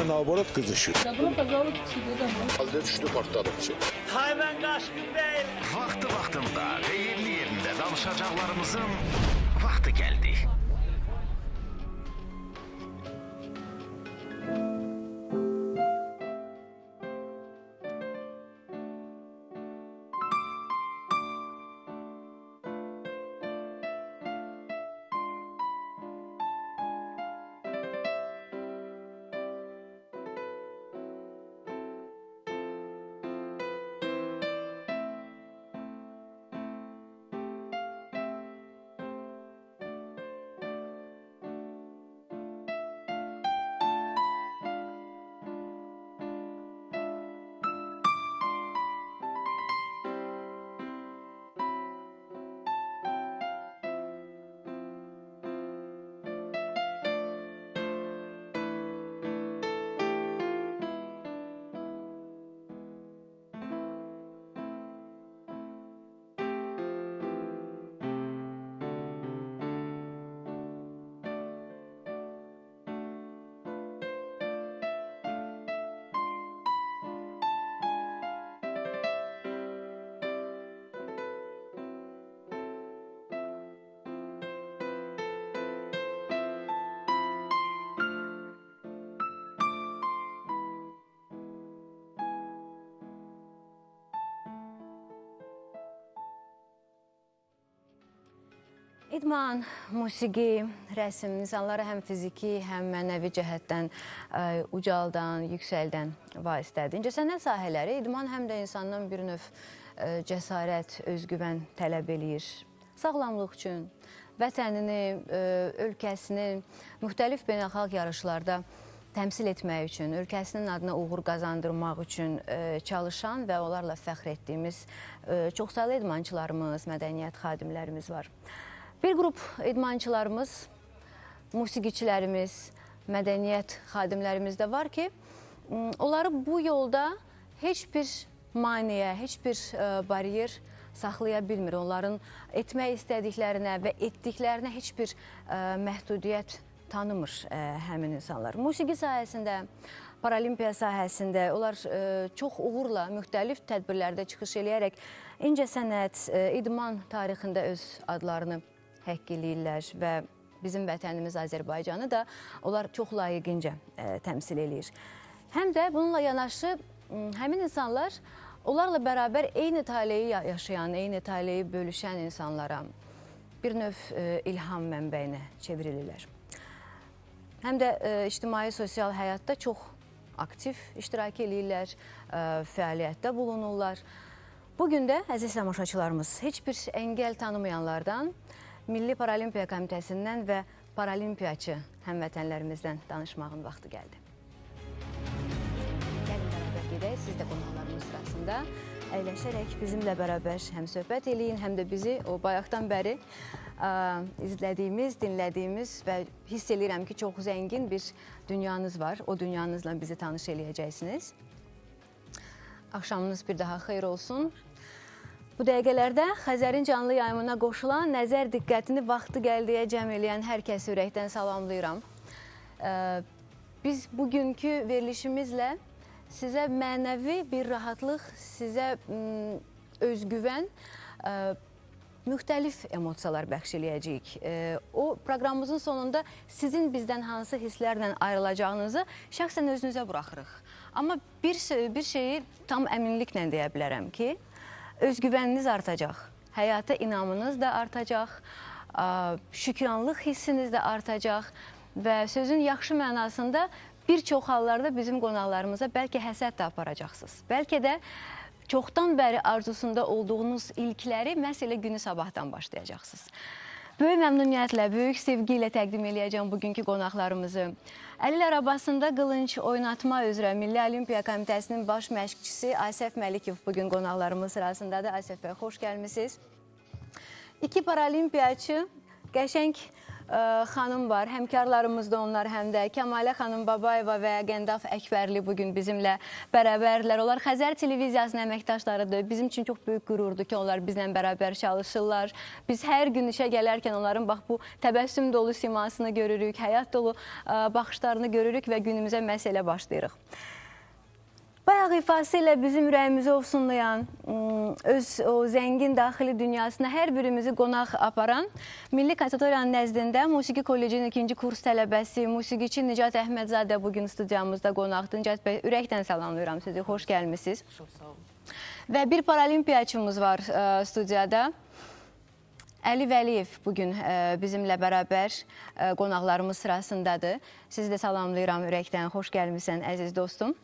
Naborat qızışır. Bunu pazarlık istəyirəm. Halde düşdü partladıqçı. Hay ben Qaşqın Bey. Vaxtında və yerli-yerində danışacaqlarımızın vaxtı gəldi. İdman, musiqi, rəsm insanları həm fiziki, həm mənəvi cəhətdən ucaldan, yüksəldən vasitədir. İncəsənət sahələri idman həm də insandan bir növ cəsarət, özgüvən tələb eləyir. Sağlamlıq üçün, vətənini, ölkəsini müxtəlif beynəlxalq yarışlarda təmsil etmək üçün, ölkəsinin adına uğur qazandırmaq üçün çalışan və onlarla fəxr etdiyimiz çoxsaylı idmançılarımız, mədəniyyət xadimlərimiz var. Bir qrup idmançılarımız, musiqiçilərimiz, mədəniyyət xadimlərimiz də var ki, onları bu yolda heç bir maneə, heç bir bariyer saxlaya bilmir. Onların etmək istədiklərinə və etdiklərinə heç bir məhdudiyyət tanımır həmin insanlar. Musiqi sahəsində, paralimpiya sahəsində onlar çox uğurla müxtəlif tədbirlərdə çıxış eləyərək incəsənət, idman tarixində öz adlarını həkk eləyirlər və bizim vətənimiz Azərbaycanı da onlar çox layiqincə təmsil eləyir. Həm də bununla yanaşı həmin insanlar onlarla bərabər eyni taleyi yaşayan, eyni taleyi bölüşən insanlara bir növ ilham mənbəyinə çevrilirlər. Həm də ictimai sosial həyatda çox aktiv iştirak eləyirlər, fəaliyyətdə bulunurlar. Bugün də əziz tamaşaçılarımız heç bir əngəl tanımayanlardan, Milli Paralimpiya Komitəsindən və paralimpiyaçı həmvətənlərimizdən danışmağın vaxtı gəldi. Gəlin bərabər gedək, siz də qonaqlarımız sırasında əyləşərək bizimlə bərabər həm söhbət eləyin, həm də bizi o bayaqdan bəri izlədiyimiz, dinlədiyimiz və hiss eləyirəm ki, çox zəngin bir dünyanız var. O dünyanızla bizi tanış eləyəcəksiniz. Axşamınız bir daha xeyir olsun. Bu dəqiqələrdə Xəzərin canlı yayımına qoşulan, nəzər diqqətini vaxtı gəldiyə cəm eləyən hər kəsi ürəkdən salamlayıram. Biz bugünkü verilişimizlə sizə mənəvi bir rahatlıq, sizə özgüvən, müxtəlif emosiyalar bəxş eləyəcəyik. O proqramımızın sonunda sizin bizdən hansı hisslərlə ayrılacağınızı şəxsən özünüzə buraxırıq. Amma bir şeyi tam əminliklə deyə bilərəm ki, özgüvəniniz artacaq, həyata inamınız da artacaq, şükranlıq hissiniz də artacaq və sözün yaxşı mənasında bir çox hallarda bizim qonaqlarımıza bəlkə həsəd də aparacaqsınız. Bəlkə də çoxdan bəri arzusunda olduğunuz ilkləri məhz elə günü sabahdan başlayacaqsınız. Böyük məmnuniyyətlə, böyük sevgi ilə təqdim eləyəcəm bugünkü qonaqlarımızı. Əlil arabasında qılınc oynatma üzrə Milli Olimpiya Komitəsinin baş məşqçisi Asəf Məlikov bugün qonaqlarımız sırasındadır. Asəf bəy, xoş gəlmişsiniz. İki paralimpiyaçı qəşəng xanım var. Həmkarlarımız da onlar həm də Kəmalə xanım Babayeva və Qəndaf Əkbərli bugün bizimlə bərabərlər. Onlar Xəzər televiziyasının əməkdaşlarıdır. Bizim üçün çox böyük qürurdur ki, onlar bizlə bərabər çalışırlar. Biz hər gün işə gələrkən onların bax bu təbəssüm dolu simasını görürük, həyat dolu baxışlarını görürük və günümüzə məhz elə başlayırıq. Bayaq ifası ilə bizim ürəyimizi ovsunlayan, öz o zəngin daxili dünyasına hər birimizi qonaq aparan Milli Konservatoriyanın nəzdində Musiqi Kollecinin 2-ci kurs tələbəsi, musiqiçi Nicat Əhmədzadə bugün studiyamızda qonaqdır. Nicat bəy, ürəkdən salamlayıram sizi, xoş gəlmişsiniz. Çox sağ olun. Və bir paralimpiyaçımız var studiyada. Əli Vəliyev bugün bizimlə bərabər qonaqlarımız sırasındadır. Sizi də salamlayıram ürəkdən, xoş gəlmişsən əziz dostum.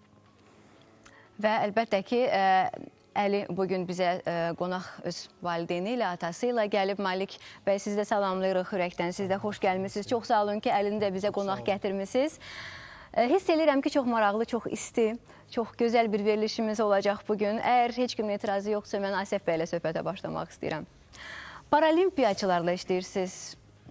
Və əlbəttə ki, Əli bugün bizə qonaq öz valideyni ilə, atası ilə gəlib. Malik bəy, sizi də salamlayırıq ürəkdən. Siz də xoş gəlmişsiniz. Çox sağ olun ki, Əlini də bizə qonaq gətirmişsiniz. Hiss edirəm ki, çox maraqlı, çox isti, çox gözəl bir verilişimiz olacaq bugün. Əgər heç kimin etirazı yoxsa, mən Asif bəy ilə söhbətə başlamaq istəyirəm. Paralimpiyaçılarla işləyirsiniz.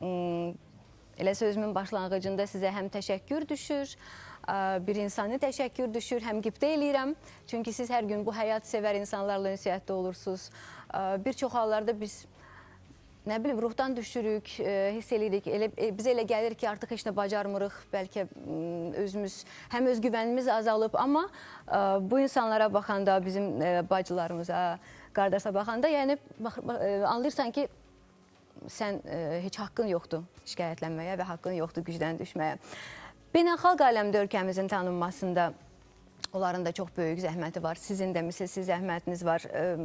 Elə sözümün başlanğıcında sizə həm təşəkkür düşür, bir insani təşəkkür düşür, həm qibtə eləyirəm. Çünki siz hər gün bu həyat sevər insanlarla ünsiyyətdə olursunuz. Bir çox hallarda biz, nə bilim, ruhdan düşürük, hiss eləyirik. Bizə elə gəlir ki, artıq heç nə bacarmırıq. Bəlkə özümüz, həm özgüvənimiz azalıb. Amma bu insanlara baxanda, bizim bacılarımıza, qardaşa baxanda, yəni anlayırsan ki, sən heç haqqın yoxdur şikayətlənməyə və haqqın yoxdur gücdən düşməyə. Beynəlxalq aləmdə ölkəmizin tanınmasında onların da çox böyük zəhməti var. Sizin də misilsiz zəhmətiniz var.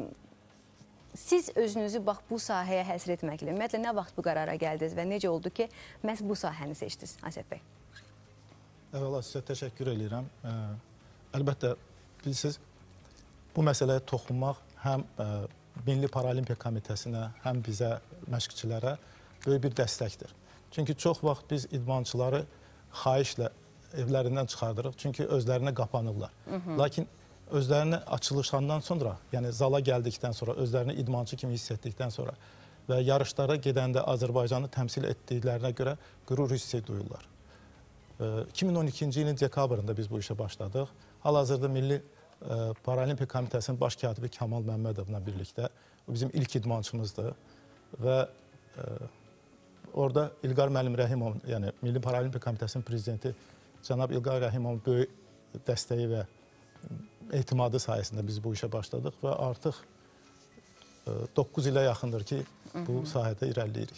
Siz özünüzü bax bu sahəyə həsr etməklə, ümumiyyətlə nə vaxt bu qərara gəldiniz və necə oldu ki, məhz bu sahəni seçdiniz, Asif bəy? Əvvəla sizə təşəkkür edirəm. Əlbəttə, bilirsiniz, bu məsələyə toxunmaq həm Milli Paralimpiya Komitəsinə, həm bizə, məşqçilərə böyük bir dəstəkdir. Çünki çox vaxt biz idmançıları xahişlə evlərindən çıxardırıq, çünki özlərinə qapanırlar. Lakin özlərini açılışandan sonra, yəni zala gəldikdən sonra, özlərini idmançı kimi hiss etdikdən sonra və yarışlara gedəndə Azərbaycanı təmsil etdiklərinə görə qürur hissi duyurlar. 2012-ci ilin dekabrında biz bu işə başladıq. Hal-hazırda Milli Paralimpiya Komitəsinin baş katibi Kamal Məmmədovla birlikdə, o bizim ilk idmançımızdır və orada İlqar müəllim Rəhimov, yəni Milli Paralimpiya Komitəsinin prezidenti cənab İlqar Rəhimovun böyük dəstəyi və etimadı sayəsində biz bu işə başladıq və artıq 9 ilə yaxındır ki, bu sahədə irəliləyirik.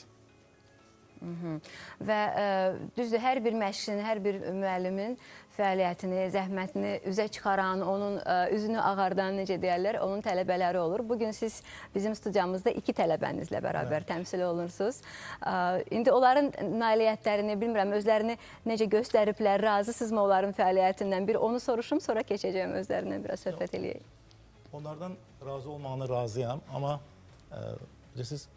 Və düzdür, hər bir məşqçinin, hər bir müəllimin fəaliyyətini, zəhmətini üzə çıxaran, onun üzünü ağardan, necə deyərlər, onun tələbələri olur. Bugün siz bizim studiyamızda 2 tələbənizlə bərabər təmsil olunursunuz. İndi onların nailiyyətlərini, bilmirəm, özlərini necə göstəriblər, razısınızmı onların fəaliyyətindən? Bir onu soruşum, sonra keçəcəyim özlərindən biraz söhbət eləyək. Onlardan razı olmağına razıyam, amma bilirsiniz,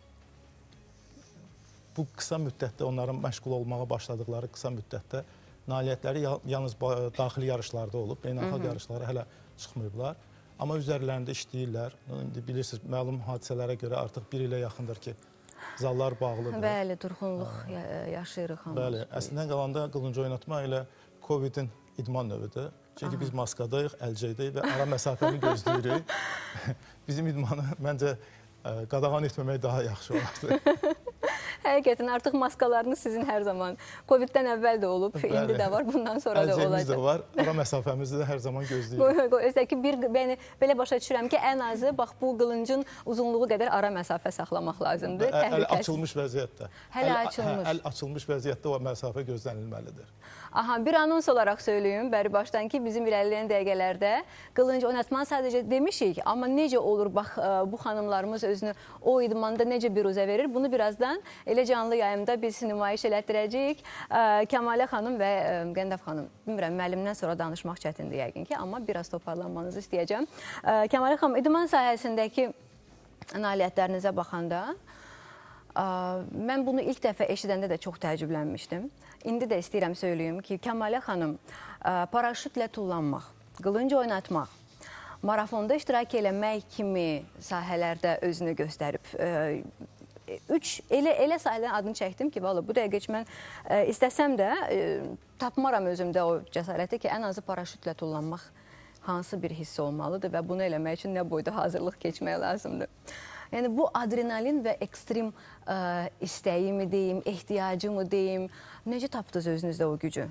bu qısa müddətdə onların məşğul olmağa başladıqları qısa müddətdə nailiyyətləri yalnız daxili yarışlarda olub, beynəlxalq yarışlara hələ çıxmayıblar. Amma üzərlərində işləyirlər. İndi bilirsiniz, məlum hadisələrə görə artıq 1 ilə yaxındır ki, zallar bağlıdır. Bəli, durğunluq yaşayırıq. Bəli, əslində qalanda qılınc oynatma elə Covid-in idman növüdür. Çünki biz maskadayıq, əlcəydəyik və ara məsafəni gözləyirik. Bizim idmanı məncə qadağan etməmək daha yaxşı olardı. Həqiqətən, artıq maskalarınız sizin hər zaman Covid-dən əvvəl də olub, indi də var, bundan sonra da olacaq. Əlcəyimiz də var, ara məsafəmizi də hər zaman gözləyirik. Özəki belə başa düşürəm ki, ən azı bax bu qılıncın uzunluğu qədər ara məsafə saxlamaq lazımdır. Əl açılmış vəziyyətdə. Hələ açılmış. Əl açılmış vəziyyətdə o məsafə gözlənilməlidir. Aha, bir anons olaraq söyləyim bəri başdan ki, bizim irəliləyən dəqiqələrdə qılınc oynatmanı sadəcə demişik, amma necə olur, bax, bu xanımlarımız özünü o idmanda necə biruzə verir, bunu birazdan elə canlı yayımda biz nümayiş elətdirəcəyik. Kəmalə xanım və Qəndaf xanım, bilmirəm, müəllimdən sonra danışmaq çətindir yəqin ki, amma biraz toparlanmanızı istəyəcəm. Kəmalə xanım, idman sahəsindəki nailiyyətlərinizə baxanda, mən bunu ilk dəfə eşidəndə də çox təəccüblənmişdim. İndi də istəyirəm söyləyim ki, Kəmalə xanım paraşütlə tullanmaq, qılınc oynatmaq, marafonda iştirak eləmək kimi sahələrdə özünü göstərib. elə sayılan adını çəkdim ki, valla bu dəqiqə heç mən istəsəm də tapmaram özümdə o cəsarəti ki, ən azı paraşütlə tullanmaq hansı bir hiss olmalıdır və bunu eləmək üçün nə boyda hazırlıq keçmək lazımdır. Yəni bu adrenalin və ekstrem istəyimi deyim, ehtiyacımı deyim, necə tapdınız özünüzdə o gücü?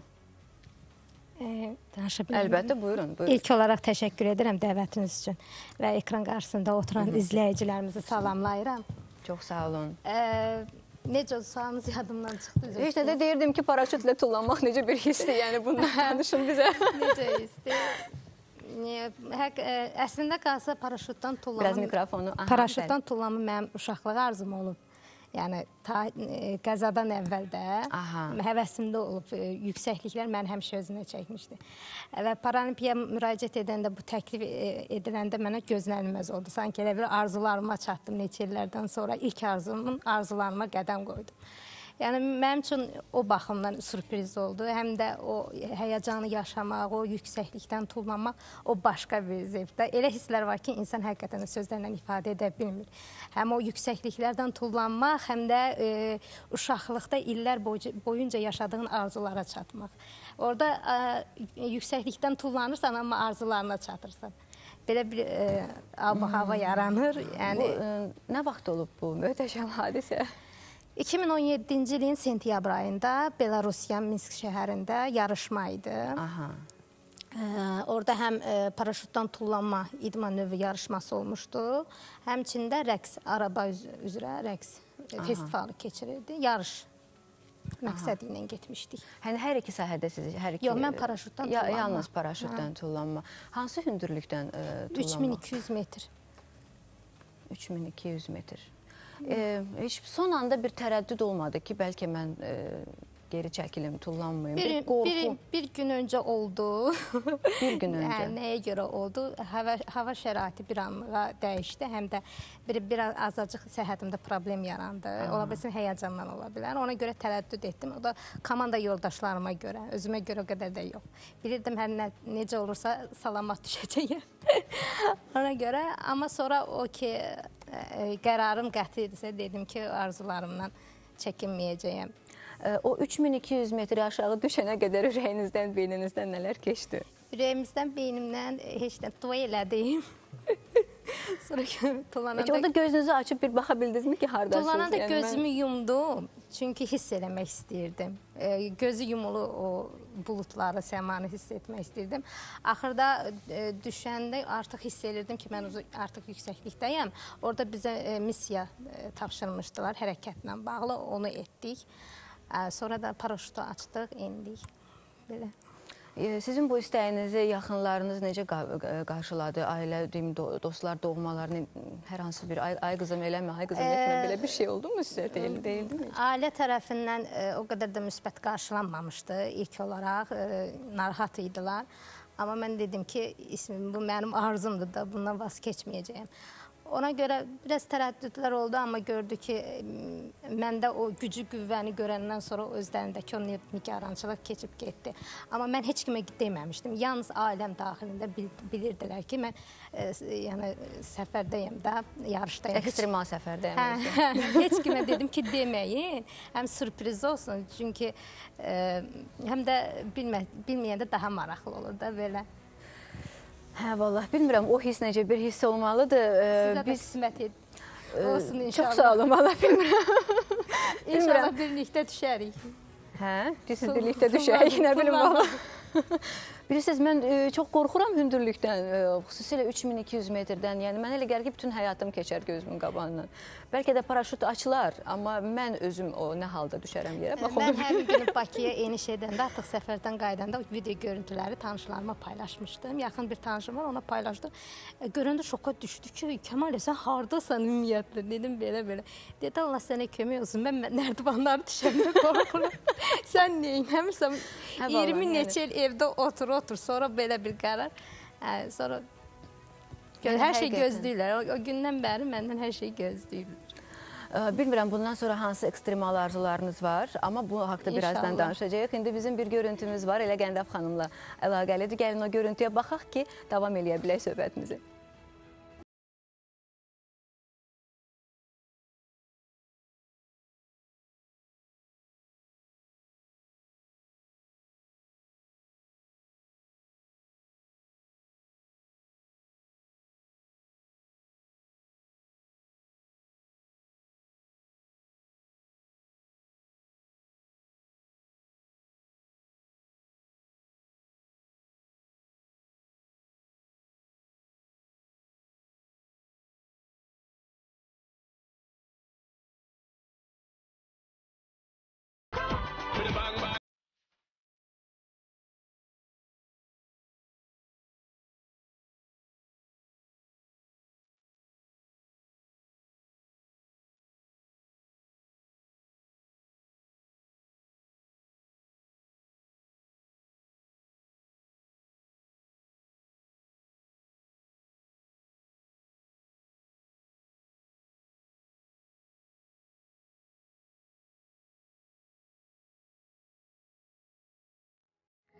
Danışa bilərəm. Əlbəttə, buyurun. İlk olaraq təşəkkür edirəm dəvətiniz üçün və ekran qarşısında oturan izləyicilərimizi salamlayıram. Çox sağ olun. Necə sualınız yadımdan çıxdı. İşte də deyirdim ki, paraşütlə tullanmaq necə bir hissdir, yəni bundan danışın bizə. Necə hissdir? Əslində qalsa paraşütdən tullanma. Biraz mikrofonu. Paraşütdən tullanma mənim uşaqlıq arzum olub. Yəni qəzadan əvvəl də həvəsimdə olub. Yüksəkliklər məni həmişə özünə çəkmişdi. Və Paralimpiyaya müraciət edəndə, bu təklif ediləndə mənə gözlənilməz oldu. Sanki elə bir arzularıma çatdım neçə illərdən sonra. İlk arzumun arzularıma qədəm qoydum. Yəni, mənim üçün o baxımdan sürpriz oldu. Həm də o həyəcanı yaşamaq, o yüksəklikdən tullanmaq, o başqa bir zevkdə. Elə hisslər var ki, insan həqiqətən sözlərlə ifadə edə bilmir. Həm o yüksəkliklərdən tullanmaq, həm də uşaqlıqda illər boyunca yaşadığın arzulara çatmaq. Orada yüksəklikdən tullanırsan, amma arzularına çatırsan. Belə bir hava yaranır. Nə vaxt olub bu möhtəşəm hadisə? 2017-ci ilin sentyabr ayında Belarusiya Minsk şəhərində yarışma idi. Orada həm paraşütdən tullanma idman növü yarışması olmuşdu. Həmçində rəqs, araba üzrə rəqs festivalı keçirirdi. Yarış məqsədi ilə getmişdik. Yəni, hər iki sahədə siz? Yox, mən paraşütdən tullanma. Yalnız paraşütdən tullanma. Hansı hündürlükdən tullanma? 3200 metr. 3200 metr. Heç son anda bir tərəddüd olmadı ki, bəlkə mən geri çəkilim, tullanmayım. Bir gün öncə oldu. Bir gün öncə? Nəyə görə oldu? Hava şəraiti bir anlığa dəyişdi. Həm də biraz azacıq səhhətimdə problem yarandı. Ola bilsin, həyəcandan ola bilər. Ona görə tərəddüd etdim. O da komanda yoldaşlarıma görə, özümə görə o qədər də yox. Bilirdim, hər necə olursa salamat düşəcəyəm. Ona görə, amma sonra o ki, qərarım qəti idisə, dedim ki, arzularımdan çəkinməyəcəyəm. O 3200 metr aşağı düşənə qədər ürəyinizdən, beyninizdən nələr keçdi? Ürəyimizdən, beynimdən heç nə dua elədim. Sonra tullananda... Orada gözünüzü açıb bir baxa bildinizmi ki, haradasınız? Tullananda gözümü yumdum. Çünki hiss eləmək istəyirdim. Gözü yumulu o bulutları, səmanı hiss etmək istəyirdim. Axırda düşəndə artıq hiss edirdim ki, mən artıq yüksəklikdəyəm. Orada bizə missiya tapşırmışdılar hərəkətlə bağlı, onu etdik. Sonra da paraşütü açdıq, endik. Belə. Sizin bu istəyinizi yaxınlarınız necə qarşıladı? Ailə, dostlar, doğmalarını hər hansı bir ay qızım eləmə, ay qızım etmə, belə bir şey oldu mu sizə? Deyildi mi? Ailə tərəfindən o qədər də müsbət qarşılanmamışdı ilk olaraq, narahat idilər. Amma mən dedim ki, bu mənim arzumdur da, bundan vaz keçməyəcəyəm. Ona görə biraz tərəddüdlər oldu, amma gördü ki, məndə o gücü, qüvvəni görəndən sonra özlərindəki o nigarançılıq keçib getdi. Amma mən heç kimə deməmişdim. Yalnız ailəm daxilində bilirdilər ki, mən səfərdəyəm də, yarışdayım. Ekstremal səfərdəyəm. Heç kimə dedim ki, deməyin, həm sürpriz olsun. Çünki həm də bilməyəndə daha maraqlı olur da belə. Hə, vallahi bilmirəm, o hiss necə bir hiss olmalıdır. Sizə də qismət olsun inşallah. Çox sağ olun, vallahi bilmirəm. İnşallah birlikdə düşərik. Hə, siz birlikdə düşərik, nə bilim vallahi. Bilirsiniz, mən çox qorxuram hündürlükdən, xüsusilə 3200 metrdən. Yəni, mən elə gəlir ki, bütün həyatım keçər gözümün qabağından. Bəlkə də paraşüt açılar, amma mən özüm o nə halda düşərəm yerə. Mən hər gün Bakıya eniş edəndə, artıq səfərdən qaydanda video görüntüləri tanışlarıma paylaşmışdım. Yaxın bir tanışım var, ona paylaşdım. Görəndə şoka düşdü ki, Kəmal, sən haradasan ümumiyyətlə? Dedim, belə-belə. Dedi, Allah sənə kömək olsun, mən nərdivanları düşəndə qorxuram. Sən neynəmirsən? 20 neçə il evdə otur, sonra belə bir qərar. Sonra hər şey gözləyirlər. O gündən bəri məndən hər şey gözləyirlər. Bilmirəm, bundan sonra hansı ekstremal arzularınız var, amma bu haqda birazdan danışacağıq. İndi bizim bir görüntümüz var, elə Gəndəf xanımla əlaqəlidir. Gəlin o görüntüyə baxaq ki, davam eləyə bilək söhbətimizi.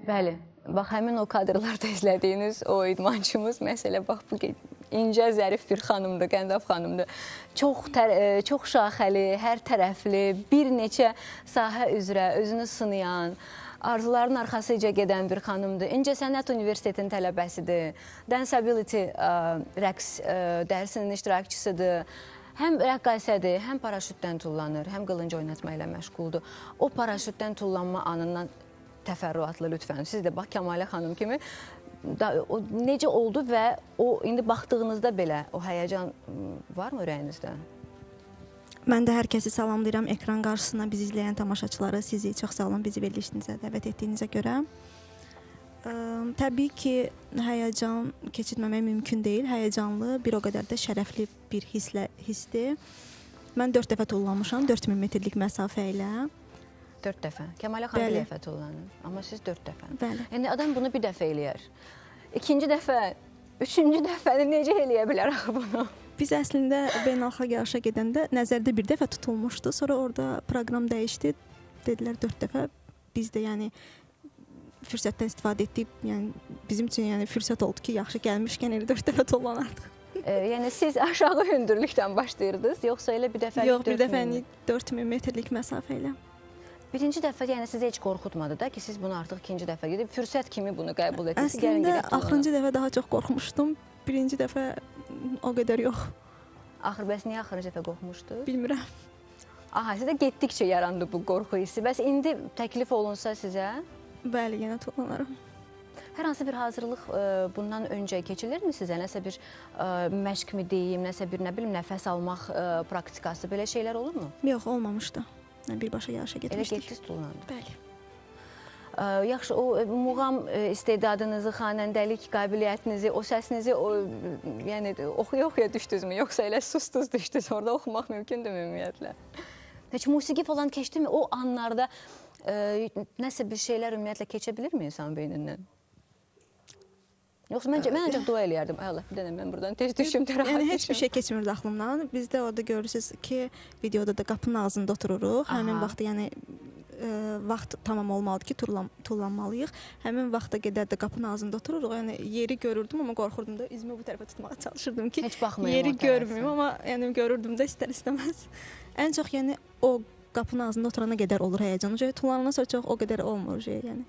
Bəli, bax həmin o kadrlarda izlədiyiniz o idmançımız məsələ bax bu incə, zərif bir xanımdır, Qəndaf xanımdır. Çox şaxəli, hər tərəfli, bir neçə sahə üzrə özünü sınayan, arzuların arxasıca gedən bir xanımdır. İncəsənət Universitetinin tələbəsidir. Dance Ability rəqs dərsinin iştirakçısıdır. Həm rəqqasədir, həm paraşütdən tullanır, həm qılınc oynatma ilə məşğuldur. O paraşütdən tullanma anından təfərrüatlı lütfən. Siz də bax Kəmalə xanım kimi o necə oldu və o indi baxdığınızda belə o həyəcan varmı ürəyinizdə? Mən də hər kəsi salamlayıram ekran qarşısına bizi izləyən tamaşaçıları. Sizi çox sağ olun bizi verilişinizə dəvət etdiyinizə görə. Təbii ki, həyəcan keçirməmək mümkün deyil. Həyəcanlı, bir o qədər də şərəfli bir hissdir. Mən 4 dəfə tullanmışam, 4000 metrlik məsafə ilə. 4 dəfə. Kəmalə xanım bir dəfə tullanır, amma siz 4 dəfə. Bəli. Yəni adam bunu bir dəfə eləyər. İkinci dəfə, üçüncü dəfəni necə eləyə bilər axı bunu? Biz əslində beynəlxalq yarışa gedəndə nəzərdə bir dəfə tutulmuşdu. Sonra orada proqram dəyişdi. Dedilər 4 dəfə. Biz də yəni fürsətdən istifadə etdik. Yəni bizim üçün yəni fürsət oldu ki, yaxşı gəlmişkən elə 4 dəfə tullanardıq. Yəni siz aşağı hündürlükdən başlayırdınız, yoxsa elə bir dəfəlik? Yox, bir dəfəlik 4000 metrlik məsafə ilə. Birinci dəfə yəni sizi heç qorxutmadı da ki, siz bunu artıq ikinci dəfə gedib fürsət kimi bunu qəbul etdiniz. Əslində axırıncı dəfə daha çox qorxmuşdum. Birinci dəfə o qədər yox. Axır bəs niyə axırıncı dəfə qorxmuşdunuz? Bilmirəm. Aha, sizdə getdikcə yarandı bu qorxu hissi. Bəs indi təklif olunsa sizə? Bəli, yenə tullanaram. Hər hansı bir hazırlıq bundan öncə keçilirmi sizə? Nəsə bir məşq mi deyim, nəsə bir nə bilim nəfəs almaq praktikası, belə şeylər olurmu? Yox, olmamışdı. Birbaşa yarışa getmişdik. Elə getdiniz tullandı. Bəli. Yaxşı, o muğam istedadınızı, xanəndəlik qabiliyyətinizi, o səsinizi yəni oxuya-oxuya düşdünüzmü? Yoxsa elə susdunuz düşdünüz? Orada oxumaq mümkündür ümumiyyətlə. Heç musiqi falan keçdimi? O anlarda nəsə bir şeylər ümumiyyətlə keçə bilirmi insan beynindən? Yoxsa mən ancaq dua eləyərdim. Ay Allah, bir dənə mən buradan tez düşüm, rahat düşüm. Yəni heç bir şey keçmirdi aklımdan. Biz də orada görürsünüz ki, videoda da qapının ağzında otururuq. Həmin vaxt yəni vaxt tamam olmalıdır ki, tullanmalıyıq. Həmin vaxta qədər də qapının ağzında otururuq. Yəni yeri görürdüm, amma qorxurdum da üzümü bu tərəfə tutmağa çalışırdım ki, yeri görməyim, amma yəni görürdüm də istər-istəməz. Ən çox yəni o qapının ağzında oturana qədər olur həyəcan. Tullanana sonra çox o qədər olmur yəni.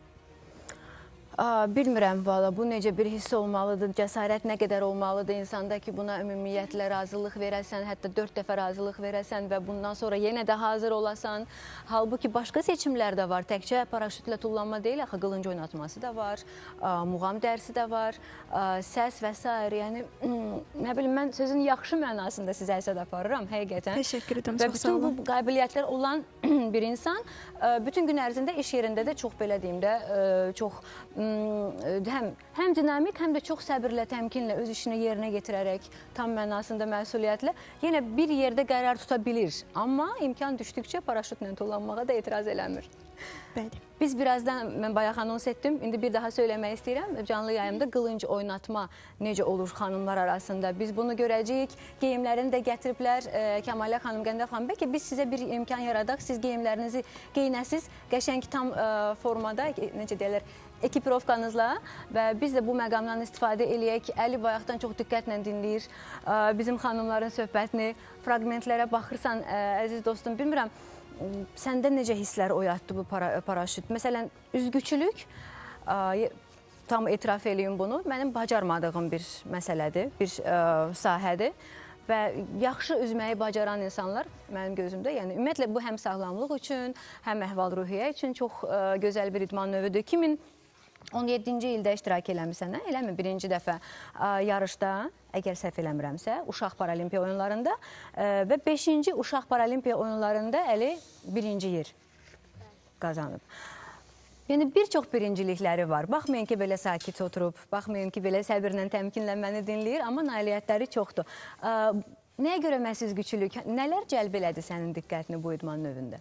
Bilmirəm valla bu necə bir hiss olmalıdır, cəsarət nə qədər olmalıdır insanda ki, buna ümumiyyətlə razılıq verəsən, hətta 4 dəfə razılıq verəsən və bundan sonra yenə də hazır olasan. Halbuki başqa seçimlər də var, təkcə paraşütlə tullanma deyil, axı qılınc oynatması da var, muğam dərsi də var, səs və s. Yəni, nə bilim, mən sözün yaxşı mənasında sizə əsəd aparıram, həqiqətən. Təşəkkür edirəm, və çox sağ olun. bütün bu qabiliyyətlər olan bir insan bütün gün ərzində iş yerində də çox belə deyim də, çox həm dinamik, həm də çox səbirlə, təmkinlə öz işini yerinə getirərək, tam mənasında məsuliyyətlə yenə bir yerdə qərar tuta bilir. Amma imkan düşdükcə paraşütlə tullanmağa da etiraz eləmir. Bəli. Biz birazdan, mən bayaq anons etdim, indi bir daha söyləmək istəyirəm. Canlı yayımda qılınc oynatma necə olur xanımlar arasında. Biz bunu görəcəyik. Geyimlərini də gətiriblər Kəmalə xanım, Qəndaf xanım. Bəlkə biz sizə bir imkan yaradaq, siz geyimlərinizi geyinəsiz, qəşəng tam formada, necə deyirlər, ekiprovkanızla və biz də bu məqamdan istifadə eləyək. Əli bayaqdan çox diqqətlə dinləyir bizim xanımların söhbətini. Fraqmentlərə baxırsan, əziz dostum, bilmirəm, səndə necə hisslər oyatdı bu paraşüt? Məsələn, üzgüçülük, tam etiraf eləyim bunu, mənim bacarmadığım bir məsələdir, bir sahədir. Və yaxşı üzməyi bacaran insanlar mənim gözümdə, yəni ümumiyyətlə bu həm sağlamlıq üçün, həm əhval-ruhiyyə üçün çox gözəl bir idman növüdür. 2017-ci ildə iştirak eləmirsən, eləmi? Birinci dəfə yarışda, əgər səhv eləmirəmsə, Uşaq Paralimpiya oyunlarında və 5-ci Uşaq Paralimpiya oyunlarında Əli birinci yer qazanıb. Yəni, bir çox birincilikləri var. Baxmayın ki, belə sakit oturub, baxmayın ki, belə səbirlə, təmkinlə məni dinləyir, amma nailiyyətləri çoxdur. Nəyə görə məhz üzgüçülük? Nələr cəlb elədi sənin diqqətini bu idman növündə?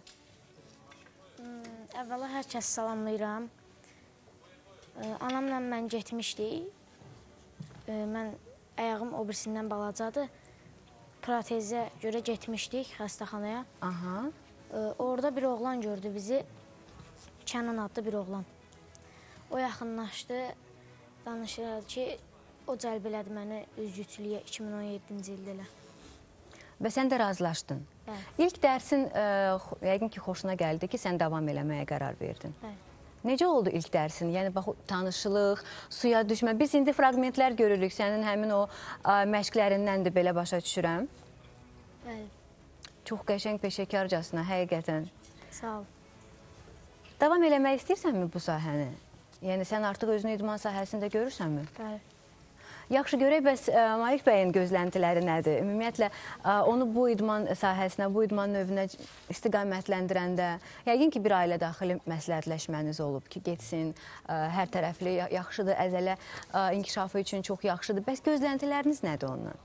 Əvvəla hər kəsi salamlayıram. Anamla mən getmişdik. Mən ayağım o birisindən balacadır. Protezə görə getmişdik xəstəxanaya. Orada bir oğlan gördü bizi. Kənan adlı bir oğlan. O yaxınlaşdı, danışırdı ki, o cəlb elədi məni üzgüçülüyə 2017-ci ildə elə. Və sən də razılaşdın. Bəli. İlk dərsin yəqin ki, xoşuna gəldi ki, sən davam eləməyə qərar verdin. Bəli. Necə oldu ilk dərsin? Yəni, bax, tanışılıq, suya düşmə. Biz indi fraqmentlər görürük, sənin həmin o məşqlərindən də belə başa düşürəm. Bəli. Çox qəşəng peşəkarcasına, həqiqətən. Sağ ol. Davam eləmək istəyirsənmi bu sahəni? Yəni, sən artıq özünü idman sahəsində görürsənmi? Bəli. Yaxşı, görək, bəs Malik bəyin gözləntiləri nədir? Ümumiyyətlə, onu bu idman sahəsinə, bu idman növünə istiqamətləndirəndə, yəqin ki, bir ailə daxili məsləhətləşməniz olub ki, getsin, hər tərəfli yaxşıdır, əzələ inkişafı üçün çox yaxşıdır. Bəs gözləntiləriniz nədir ondan?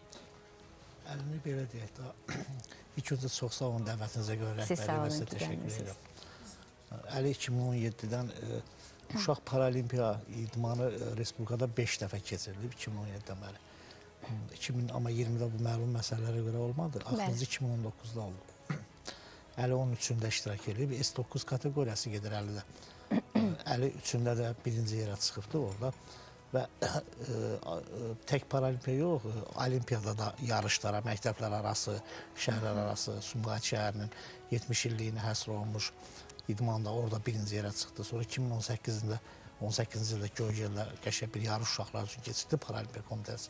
Əlini belə deyək də, ilk öncə çox sağ olun dəvətinizə görə rəhbərliyinizə təşəkkür edirəm. Əli 2017-dən Uşaq Paralimpiya idmanı Respublikada 5 dəfə keçirilib 2017-dən bəri. 2020-də bu məlum məsələlərə görə olmadı. Axırıncı 2019-da oldu. Əli onun üçündə iştirak edib. S9 kateqoriyası gedir Əlidə. Əli üçündə də birinci yerə çıxıbdı orada. Və tək Paralimpiya yox, Olimpiyada da yarışlara, məktəblər arası, şəhərlər arası, Sumqayıt şəhərinin 70 illiyinə həsr olunmuş idmanda orada birinci yerə çıxdı. Sonra 2018-də, 18-ci ildə Göyçədə qəşəng bir yarış uşaqlar üçün keçirdi Paralimpiya Komitəsi.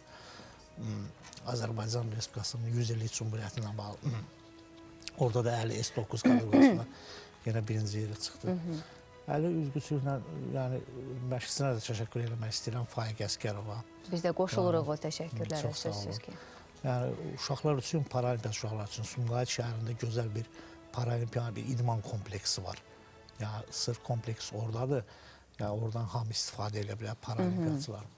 Azərbaycan Respublikasının 100 illik Cumhuriyyəti ilə bağlı. Orada da Əli S9 kateqoriyasında yenə birinci yerə çıxdı. Əli üzgüçülüklə, yəni məşqçisinə də təşəkkür eləmək istəyirəm, Faiq Əsgərova. Biz də qoşuluruq o təşəkkürlərə, sözsüz ki. Yəni uşaqlar üçün, Paralimpiya uşaqlar üçün Sumqayıt şəhərində gözəl bir Paralimpiya bir idman kompleksi var. Yəni sırf kompleks oradadır. Yəni oradan hamı istifadə edə bilər paralimpiyaçılar.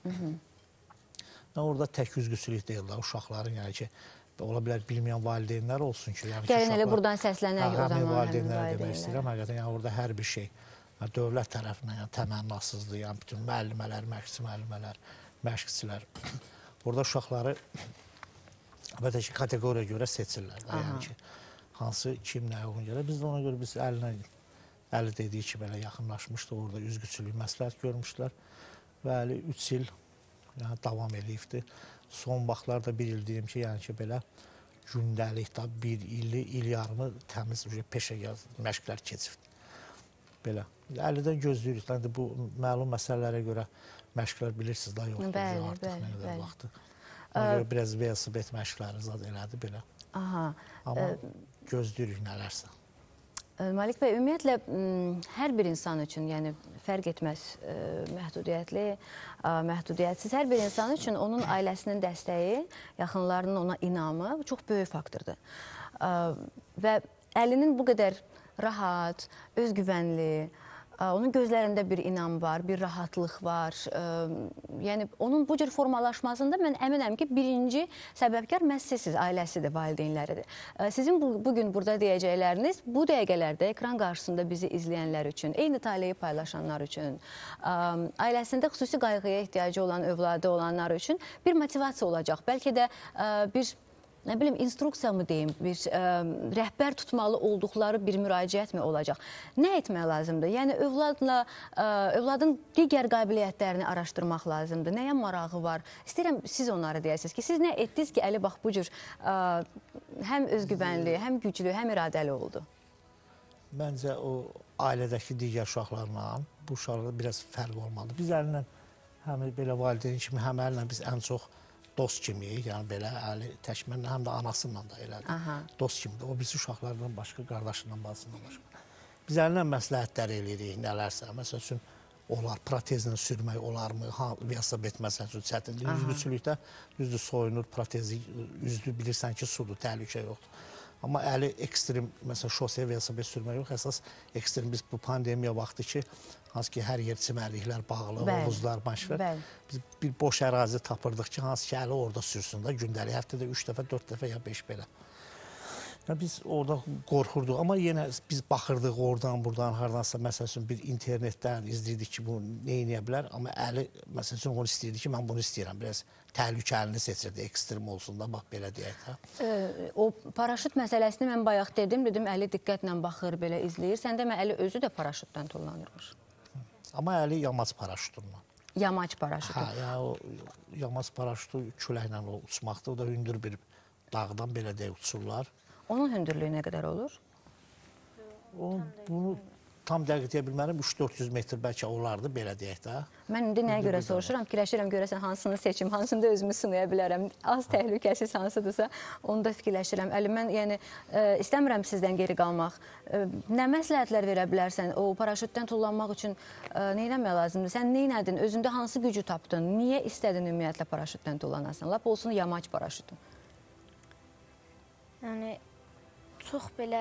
Orada tək üzgüçülük deyirlər uşaqların, yəni ki, ola bilər bilməyən valideynlər olsun ki, yəni gəlin elə buradan səslənək o zaman həmin valideynlərə demək istəyirəm. Həqiqətən yəni orada hər bir şey dövlət tərəfindən yəni təmənnasızdır, yəni bütün müəllimələr, məşqçi müəllimələr, məşqçilər orada uşaqları əlbəttə ki, kateqoriyaya görə seçirlər. Yəni ki, hansı kim nəyə uyğun gəlir. Biz də ona görə biz Əli dediyi ki, belə yaxınlaşmışdı, orada üzgüçülük məsləhət görmüşlər və Əli 3 il davam edibdir. Son vaxtlarda bir il deyim ki, yəni ki, belə gündəlik da bir ili, il yarımı təmiz peşəkar məşqlər keçibdir. Belə. Əlidən gözləyirik. Bu məlum məsələlərə görə məşqlər bilirsiniz da yoxdur. Artıq nə qədər vaxtı. Ona görə biraz velosiped məşqləri zad elədi belə. Amma gözləyirik nələrsə. Malik bəy, ümumiyyətlə, hər bir insan üçün, yəni fərq etməz məhdudiyyətli, məhdudiyyətsiz, hər bir insan üçün onun ailəsinin dəstəyi, yaxınlarının ona inamı çox böyük faktordur. Və Əlinin bu qədər rahat, özgüvənli, onun gözlərində bir inam var, bir rahatlıq var. Yəni, onun bu cür formalaşmasında mən əminəm ki, birinci səbəbkar məhz sizsiz, ailəsidir, valideynləridir. Sizin bugün burada deyəcəkləriniz bu dəqiqələrdə ekran qarşısında bizi izləyənlər üçün, eyni taleyi paylaşanlar üçün, ailəsində xüsusi qayğıya ehtiyacı olan, övladı olanlar üçün bir motivasiya olacaq. Bəlkə də bir nə bilim, instruksiya mı deyim, bir rəhbər tutmalı olduqları bir müraciət mi olacaq? Nə etmək lazımdır? Yəni, övladın digər qabiliyyətlərini araşdırmaq lazımdır. Nəyə marağı var? İstəyirəm, siz onları deyəsiniz ki, siz nə etdiniz ki, Əli bax bu cür həm özgüvənli, həm güclü, həm iradəli oldu? Məncə, o ailədəki digər uşaqlarla bu uşaqlarda biraz fərq olmalıdır. Biz Əlinlə, həm belə valideyn kimi, həm Əlinlə biz ən çox dost kimiyik, yəni belə Əli təkmənlə, həm də anasından da elədir. Dost kimidir. O biz uşaqlardan başqa, qardaşından, bacısından başqa. Biz Əlinlə məsləhətlər eləyirik, nələrsə. Məsəl üçün, olar, protezlə sürmək olarmı? Velosiped məsəl üçün çətindir. Üzgüçülükdə düzdür, soyunur, protezi, üzdür, bilirsən ki, sudur, təhlükə yoxdur. Amma Əli ekstrem, məsələn, şoseye velosiped sürmək yox, əsas ekstrem biz bu pandemiya vaxtı ki, hansı ki, hər yer çimərliklər bağlı, hovuzlar, maşlar. Biz bir boş ərazi tapırdıq ki, hansı ki, Əli orada sürsün da gündəlik, həftədə 3 dəfə, 4 dəfə ya 5 belə. Biz orada qorxurduq, amma yenə biz baxırdıq oradan, buradan, hardansa, məsəl üçün, bir internetdən izləyirdik ki, bu nə eləyə bilər, amma Əli, məsəl üçün, onu istəyirdi ki, mən bunu istəyirəm, biraz təhlükəlini seçirdi, ekstrem olsun da, bax, belə deyək də. O paraşüt məsələsini mən bayaq dedim, Əli diqqətlə baxır, belə izləyir. Sən demə, Əli özü də paraşütdən tullanırmış. Amma əli yamaç paraşütündən. Yamaç paraşütü. Hə, yəni o yamaç paraşütü küləklə uçmaqdır. O da hündür bir dağdan belə deyə uçurlar. Onun hündürlüyü nə qədər olur? Bunu tam dəqiq deyə bilmərəm, 300-400 metr bəlkə olardı, belə deyək də. Mən indi nəyə görə soruşuram? Fikirləşirəm, görəsən hansını seçim, hansında özümü sınaya bilərəm. Az təhlükəsiz hansıdırsa, onu da fikirləşirəm. Əli, mən yəni istəmirəm sizdən geri qalmaq. Nə məsləhətlər verə bilərsən? O paraşütdən tullanmaq üçün nə etmək lazımdır? Sən nə etdin? Özündə hansı gücü tapdın? Niyə istədin ümumiyyətlə paraşütdən tullanasan? Lap olsun yamaç paraşütü. Yəni, çox belə...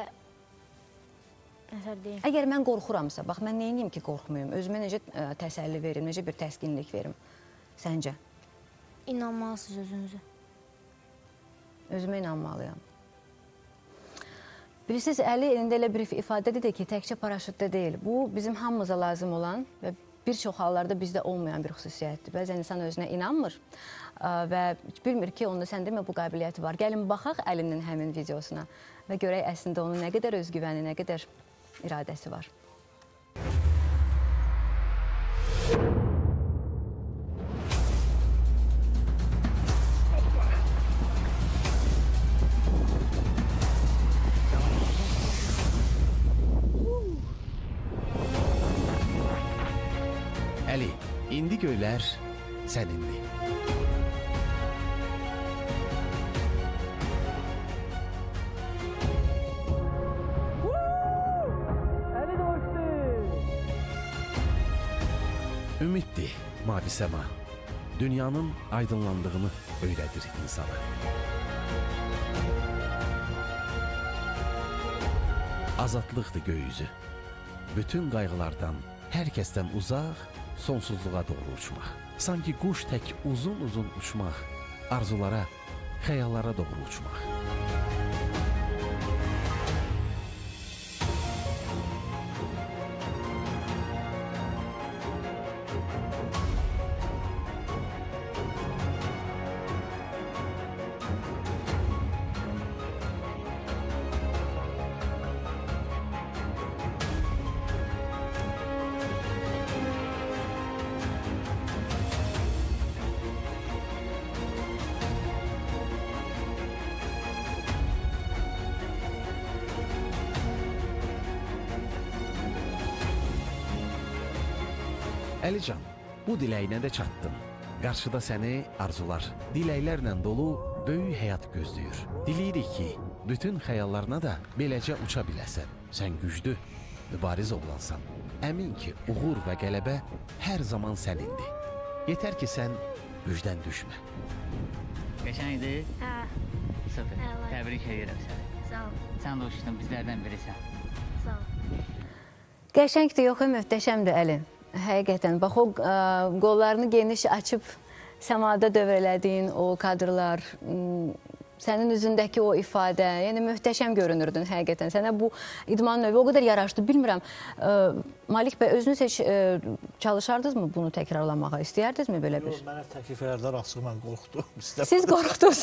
Əgər mən qorxuramsa, bax, mən neyiniyim ki, qorxmuyum? Özümə necə təsəlli verim, necə bir təskinlik verim? Səncə? İnanmalısınız özünüzə. Özümə inanmalıyam. Bilirsiniz, Əli elində elə bir ifadə dedi ki, təkcə paraşütdə deyil. Bu, bizim hamımıza lazım olan və bir çox hallarda bizdə olmayan bir xüsusiyyətdir. Bəzən insan özünə inanmır və bilmir ki, onda səndə mi bu qabiliyyəti var. Gəlin, baxaq Əlinin həmin videosuna və görək əslində onun nə qədər özgüvəni, nə qədər iradəsi var. Əli, indi göylər sənindir. Ümiddir mavi səma. Dünyanın aydınlandığını öyrədir insana. Azadlıqdır gökyüzü. Bütün qayğılardan, hər kəsdən uzaq, sonsuzluğa doğru uçmaq. Sanki quş tək uzun-uzun uçmaq, arzulara, xəyallara doğru uçmaq. Əlican, bu diləyinə də çatdın. Qarşıda səni arzular, diləklərlə dolu böyük həyat gözləyir. Diləyirik ki, bütün xəyallarına da beləcə uça biləsən. Sən güclü, mübariz oğlansan. Əmin ki, uğur və qələbə hər zaman sənindir. Yetər ki, sən gücdən düşmə. Qəşəngdir? Hə. Süper. Əla. Təbrik edirəm səni. Sağ ol. Sən də uçdun, bizlərdən birisən. Sağ ol. Qəşəngdir, yox, möhtəşəmdir Əli. Həqiqətən, bax o qollarını geniş açıb səmada dövrələdiyin o kadrlar, sənin üzündəki o ifadə, yəni möhtəşəm görünürdün həqiqətən. Sənə bu idman növü o qədər yaraşdı, bilmirəm. Malik bəy, özünüz heç çalışardınızmı bunu təkrarlamağa? İstəyərdinizmi belə bir? Yox, mənə təklif edərlər, açıq mən qorxdum. Siz qorxdunuz?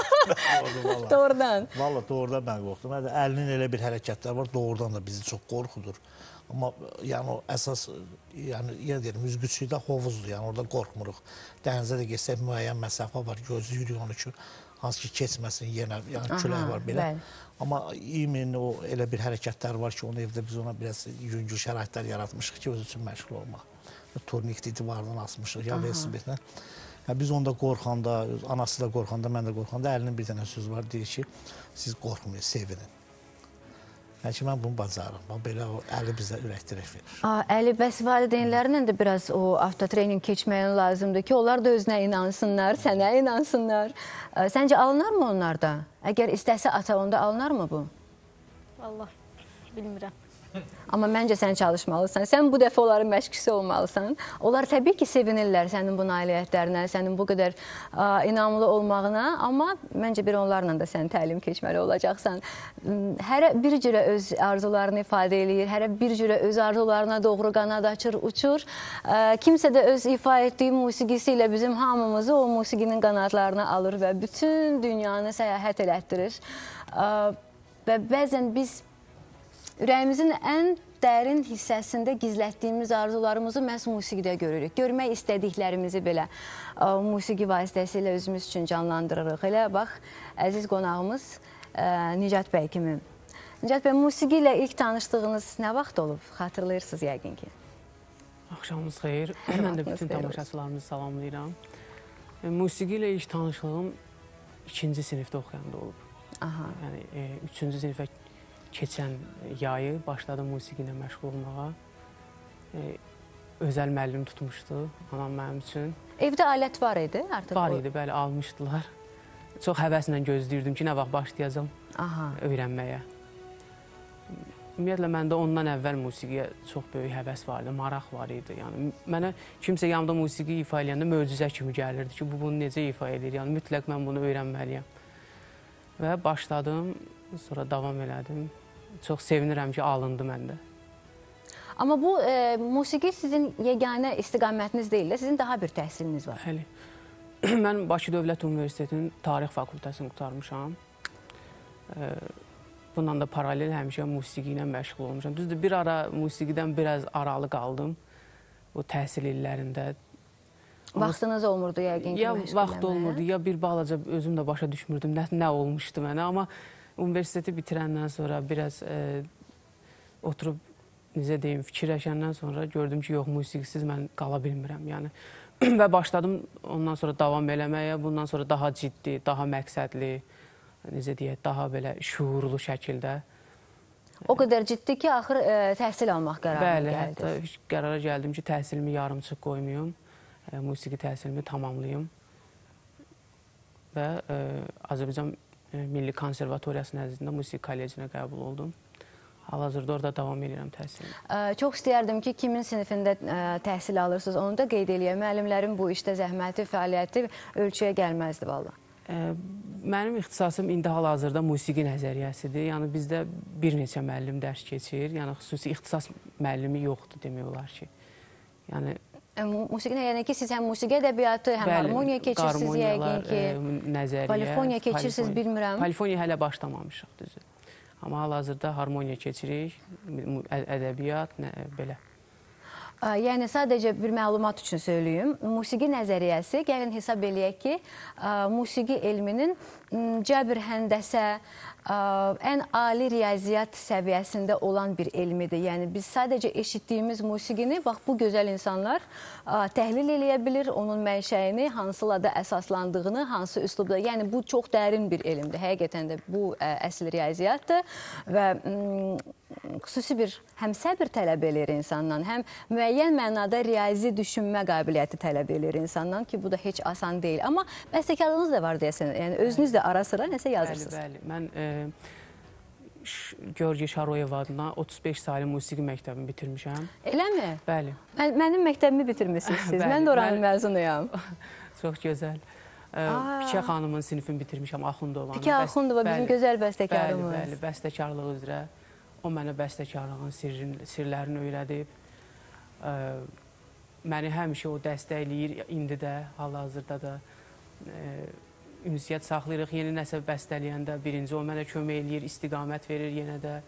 Doğrudan. Valla, doğrudan mən qorxdum. Əlinin elə bir hərəkətlər var, doğrudan da bizi çox qorxudur. Amma yəni o əsas, yəni yenə deyirəm, üzgüçlükdə hovuzdur, yəni orada qorxmuruq. Dənizə də geçsək müəyyən məsafə var, gözləyirik onu ki, hansı ki keçməsin yenə, yəni külək var belə. Amma imin o elə bir hərəkətlər var ki, onu evdə biz ona biraz yüngül şəraitlər yaratmışıq ki, öz üçün məşğul olmaq. Turnik divardan asmışıq, ya velosipedlə. Biz onda qorxanda, anası da qorxanda, mən də qorxanda, Əlinin bir dənə söz var, deyir ki, siz qorxmayın, sevinin. Bəlkə mən bunu bacarım. Belə Əli bizə ürəkdirək verir. Əli, bəs valideynlərlə də biraz o avtotrening keçməyin lazımdır ki, onlar da özünə inansınlar, sənə inansınlar. Səncə alınarmı onlarda? Əgər istəsə ata, onda alınarmı bu? Vallahi, bilmirəm. Amma məncə sən çalışmalısan. Sən bu dəfə onların məşqçisi olmalısan. Onlar təbii ki, sevinirlər sənin bu nailiyyətlərinə, sənin bu qədər inamlı olmağına. Amma məncə bir onlarla da sən təlim keçməli olacaqsan. Hərə bir cürə öz arzularını ifadə edir, hərə bir cürə öz arzularına doğru qanad açır, uçur. Kimsə də öz ifa etdiyi musiqisi ilə bizim hamımızı o musiqinin qanadlarına alır və bütün dünyanı səyahət elətdirir. Və bəzən biz ürəyimizin ən dərin hissəsində gizlətdiyimiz arzularımızı məhz musiqidə görürük. Görmək istədiklərimizi belə musiqi vasitəsilə özümüz üçün canlandırırıq. Elə bax, əziz qonağımız Nicat bəy kimi. Nicat bəy, musiqi ilə ilk tanışdığınız nə vaxt olub? Xatırlayırsınız yəqin ki. Axşamınız xeyir. Mən də bütün tamaşaçılarımızı salamlayıram. Musiqi ilə ilk tanışlığım 2-ci sinifdə oxuyanda olub. Yəni, 3-cü sinifə keçən yayı başladım musiqi ilə məşğul olmağa. Özəl müəllim tutmuşdu anam mənim üçün. Evdə alət var idi artıq? Var idi, bəli, almışdılar. Çox həvəslə gözləyirdim ki, nə vaxt başlayacağım öyrənməyə. Ümumiyyətlə, məndə ondan əvvəl musiqiyə çox böyük həvəs var idi, maraq var idi. Yəni, mənə kimsə yanımda musiqi ifa eləyəndə möcüzə kimi gəlirdi ki, bu bunu necə ifa edir? Yəni, mütləq mən bunu öyrənməliyəm. Və başladım, sonra davam elədim. Çox sevinirəm ki, alındı məndə. Amma bu musiqi sizin yeganə istiqamətiniz deyil də, sizin daha bir təhsiliniz var. Bəli. Mən Bakı Dövlət Universitetinin Tarix fakültəsini qurtarmışam. Bundan da paralel həmişə musiqi ilə məşğul olmuşam. Düzdür, bir ara musiqidən biraz aralı qaldım bu təhsil illərində. Vaxtınız olmurdu yəqin ki, ya vaxt olmurdu, ya bir balaca özüm də başa düşmürdüm nə olmuşdu mənə. Amma universiteti bitirəndən sonra biraz oturub, necə deyim, fikirləşəndən sonra gördüm ki, yox, musiqisiz mən qala bilmirəm. Yəni, və başladım ondan sonra davam eləməyə, bundan sonra daha ciddi, daha məqsədli, necə deyək, daha belə şuurlu şəkildə. O qədər ciddi ki, axır təhsil almaq qərarına gəldiniz. Bəli, hətta qərara gəldim ki, təhsilimi yarımçıq qoymayım. Musiqi təhsilimi tamamlayım və Azərbaycan Milli Konservatoriyası nəzdində musiqi kollecinə qəbul oldum. Hal-hazırda orada davam edirəm təhsilimi. Çox istəyərdim ki, kimin sinifində təhsil alırsınız, onu da qeyd eləyəm. Müəllimlərin bu işdə zəhməti, fəaliyyəti ölçüyə gəlməzdi valla. Mənim ixtisasım indi hal-hazırda musiqi nəzəriyyəsidir. Yəni bizdə bir neçə müəllim dərs keçir. Yəni xüsusi ixtisas müəllimi yoxdur demək olar ki. Yəni musiqi, yəni ki, siz həm musiqi ədəbiyyatı, həm harmoniya keçirsiniz yəqin ki, polifoniya keçirsiniz, bilmirəm. Polifoniya hələ başlamamışıq, düzü. Amma hal-hazırda harmoniya keçirik, ədəbiyyat, belə. Yəni, sadəcə bir məlumat üçün söyləyim. Musiqi nəzəriyyəsi, gəlin hesab eləyək ki, musiqi elminin cəbr, həndəsə, ən ali riyaziyyat səviyyəsində olan bir elmidir. Yəni, biz sadəcə eşitdiyimiz musiqini, bax, bu gözəl insanlar təhlil eləyə bilir, onun mənşəyini, hansılada əsaslandığını, hansı üslubda. Yəni, bu çox dərin bir elmdir. Həqiqətən də bu əsl riyaziyyatdır və xüsusi bir həm səbir tələb edir insandan, həm müəyyən mənada riyazi düşünmə qabiliyyəti tələb edir insandan ki, bu da heç asan deyil. Amma bəstəkarlığınız da var deyəsən, yəni özünüz də ara sıra nəsə yazırsınız. Bəli, mən Georgi Şaroyev adına 35 saylı musiqi məktəbini bitirmişəm. Eləmi? Bəli. Mənim məktəbimi bitirmişsiniz siz, mən də oranın məzunuyam. Çox gözəl. Pikə xanımın sinifini bitirmişəm, Axundovanın. Pikə Axundova bizim gözəl bəstəkarımız. Bəli, bəli, bəstəkarlığı üzrə. O mənə bəstəkarlığın sirlərini öyrədib. Məni həmişə o dəstəkləyir, indi də, hal-hazırda da ünsiyyət saxlayırıq. Yeni nəsə bəstələyəndə birinci o mənə kömək eləyir, istiqamət verir. Yenə də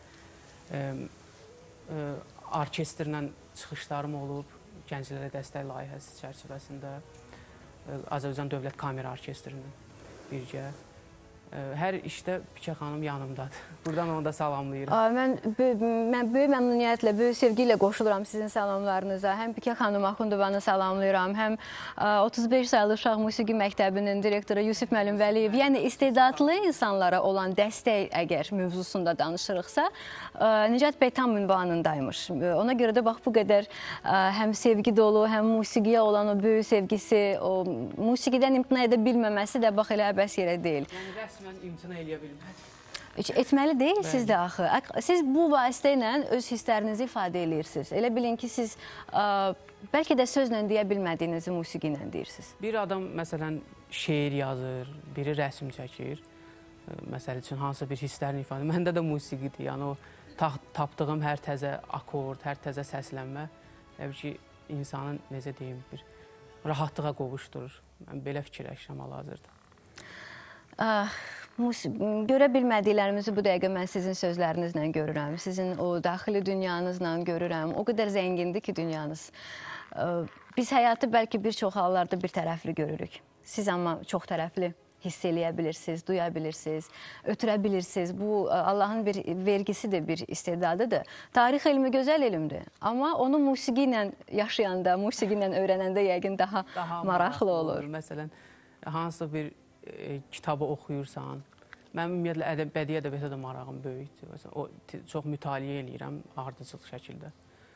orkestrlə çıxışlarım olub, gənclərə dəstək layihəsi çərçivəsində. Azərbaycan Dövlət Kamera Orkestrinin birgə. Hər işdə Pikə xanım yanımdadır. Buradan onu da salamlayırım. Mən böyük məmnuniyyətlə, böyük sevgi ilə qoşuluram sizin salamlarınıza. Həm Pikə xanım Axundovanı salamlayıram, həm 35 saylı Uşaq Musiqi Məktəbinin direktoru Yusif Müəllim Vəliyev. Yəni, istedadlı insanlara olan dəstək əgər mövzusunda danışırıqsa, Nicat bəy tam ünvanındaymış. Ona görə də bax, bu qədər həm sevgi dolu, həm musiqiyə olan o böyük sevgisi, o musiqidən imtina edə bilməməsi də bax, elə əbəs yerə deyil. Mən imtina eləyə bilmədim. Etməli deyilsiniz də axı. Siz bu vasitə ilə öz hisslərinizi ifadə edirsiniz. Elə bilin ki, siz bəlkə də sözlə deyə bilmədiyinizi musiqi ilə deyirsiniz. Bir adam, məsələn, şeir yazır, biri rəsm çəkir. Məsəl üçün, hansısa bir hisslərini ifadə. Məndə də musiqidir. Yəni, o tapdığım hər təzə akord, hər təzə səslənmə, təbii ki, insanın, necə deyim, bir rahatlığa qovuşdurur. Mən belə fikirləşirəm hal-hazırda. görə bilmədiklərimizi bu dəqiqə mən sizin sözlərinizlə görürəm. Sizin o daxili dünyanızla görürəm. O qədər zəngindir ki dünyanız. Biz həyatı bəlkə bir çox hallarda bir tərəfli görürük. Siz amma çox tərəfli hiss eləyə bilirsiniz, duya bilirsiniz, ötürə bilirsiniz. Bu Allahın bir vergisidir, bir istedadıdır. Tarix elmi gözəl elmdir. Amma onu musiqi ilə yaşayanda, musiqi ilə öyrənəndə yəqin daha maraqlı olur. Məsələn, hansısa bir kitabı oxuyursan, mənim ümumiyyətlə bədii ədəbiyyata da marağım böyükdür. Məsələn, çox mütaliə eləyirəm ardıcıl şəkildə.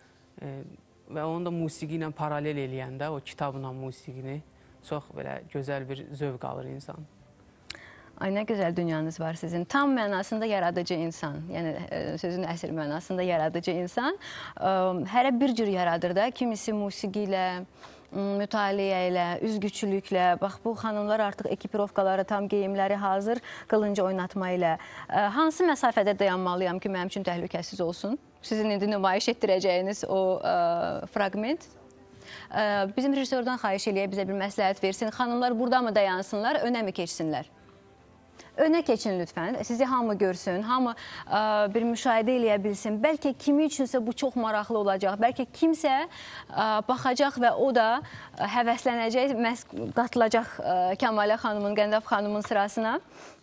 Və onu da musiqi ilə paralel eləyəndə, o kitabla musiqini çox belə gözəl bir zövq alır insan. Ay, nə gözəl dünyanız var sizin. Tam mənasında yaradıcı insan. Yəni, sözün əsl mənasında yaradıcı insan. Hərə bir cür yaradır da. Kimisi musiqi ilə, mütaliə ilə, üzgüçülüklə. Bax, bu xanımlar artıq ekipirovkaları, tam geyimləri hazır, qılınca oynatma ilə. Hansı məsafədə dayanmalıyam ki, mənim üçün təhlükəsiz olsun? Sizin indi nümayiş etdirəcəyiniz o fraqment. Bizim rejissordan xahiş eləyək, bizə bir məsləhət versin. Xanımlar burada mı dayansınlar, önə mi keçsinlər? Önə keçin lütfən. Sizi hamı görsün, hamı bir müşahidə eləyə bilsin. Bəlkə kimi üçünsə bu çox maraqlı olacaq. Bəlkə kimsə baxacaq və o da həvəslənəcək, qatılacaq Kəmalə xanımın, Qəndəf xanımın sırasına.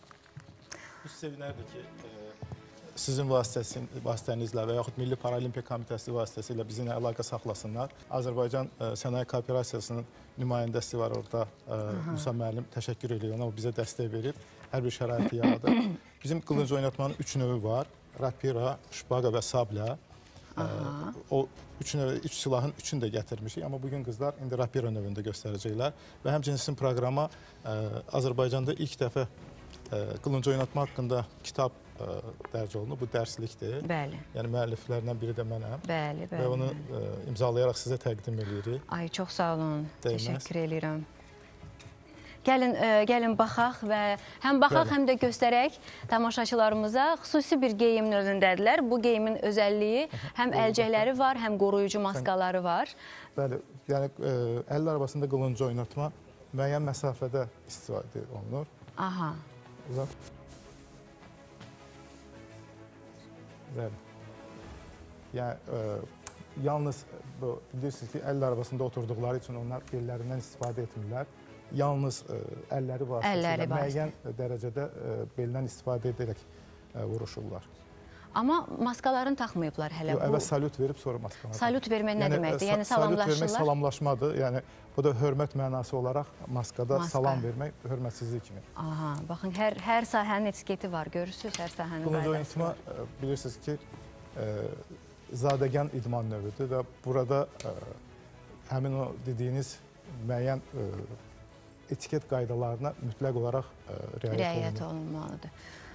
Bu sevinərdir ki, sizin vasitənizlə və yaxud Milli Paralimpiya Komitəsi vasitəsilə bizimlə əlaqə saxlasınlar. Azərbaycan Sənaye Kooperasiyasının nümayəndəsi var orada, Musa müəllim, təşəkkür edirəm. O bizə dəstək verib, hər bir şəraiti yaradır. Bizim qılınc oynatmanın 3 növü var. Rapira, şpaqa və sablə. O 3 silahın 3-ünü də gətirmişik. Amma bugün qızlar indi rapira növündə göstərəcəklər. Və həmçinin sizin proqrama Azərbaycanda ilk dəfə qılınc oynatma haqqında kitab dərc olunub. Bu dərslikdir. Bəli. Yəni müəlliflərdən biri də mənəm. Bəli, bəli. Və onu imzalayaraq sizə təqdim edirik. Ay, çox sağ olun. Təşəkkür edirəm. Gəlin baxaq və həm baxaq, həm də göstərək tamaşaçılarımıza. Xüsusi bir geyim növündədirlər. Bu geyimin özəlliyi həm əlcəkləri var, həm qoruyucu maskaları var. Bəli, yəni əllər arabasında qılınc oynatma müəyyən məsafədə istifadə olunur. Aha. Uzaq. Bəli. Yəni, yalnız bilirsiniz ki, əl arabasında oturduqları üçün onlar bellərindən istifadə etmirlər. Yalnız əlləri vasitəsilə müəyyən dərəcədə beldən istifadə edərək vuruşurlar. Amma maskalarını taxmayıblar hələ. Əvvəl salyut verib, sonra maskalarını. Salyut vermək nə deməkdir? Yəni salamlaşırlar? Salyut vermək salamlaşmadır. Yəni, bu da hörmət mənası olaraq maskada salam vermək hörmətsizlik kimi. Aha, baxın, hər sahənin etiketi var, görürsünüz, hər sahənin qaydası var. Qılınc oynatma, bilirsiniz ki, zadəgan idman növüdür və burada həmin o dediyiniz müəyyən etiket qaydalarına mütləq olaraq riayət olunmalıdır.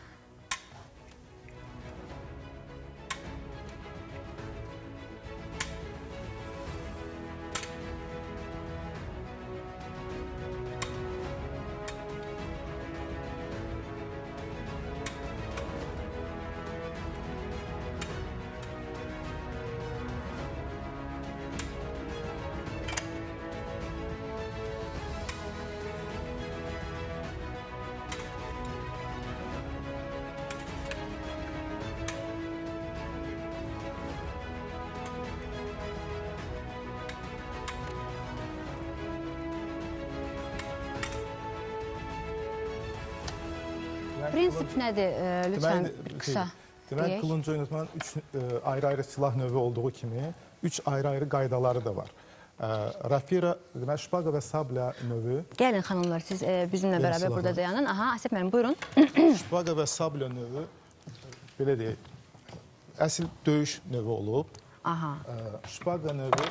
Prinsip nədir? Lütfən qısa deyək. Demək, qılınc oynatmanın ayrı-ayrı silah növü olduğu kimi 3 ayrı-ayrı qaydaları da var. Rapira, demək, şpaqa və sablə növü. Gəlin xanımlar, siz bizimlə bərabər burada dayanın. Aha, Asif mənim, buyurun. Şpaqa və sablə növü, belə deyək, əsl döyüş növü olub. Aha. Şpaqa növü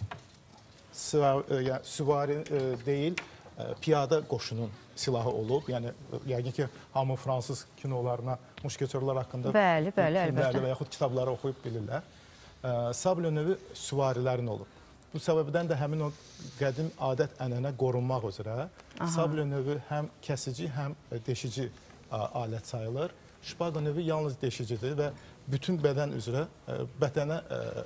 süvari deyil, piyada qoşunun silahı olub. Yəni, yəqin ki, hamı fransız kinolarına, muşketörlər haqqında filmlərdə və yaxud kitabları oxuyub bilirlər. Sablə növü süvarilərin olub. Bu səbəbdən də həmin o qədim adət-ənənə qorunmaq üzrə sablə növü həm kəsici, həm deşici alət sayılır. Şpaqa növü yalnız deşicidir və bütün bədən üzrə bədənə